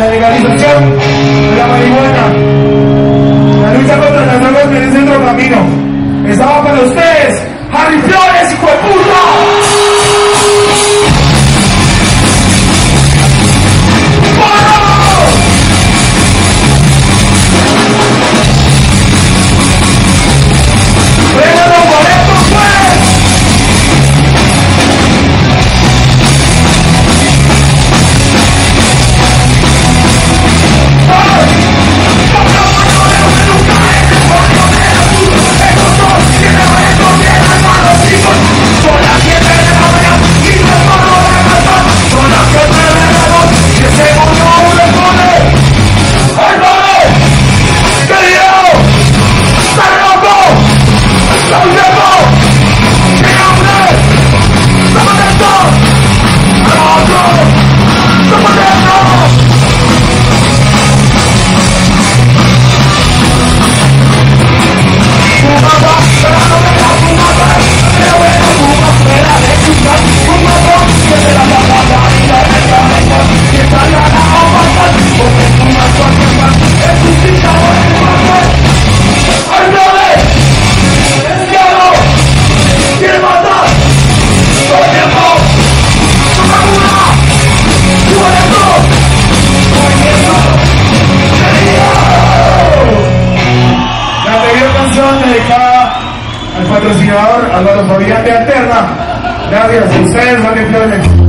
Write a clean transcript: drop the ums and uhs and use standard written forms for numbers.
la legalización de la marihuana, la lucha contra las drogas que es otro camino. Estaba para ustedes, Harry Flores, hijo de puta. Dedicada al patrocinador Álvaro Fabián de Alterna. Gracias a ustedes, Harry Flores.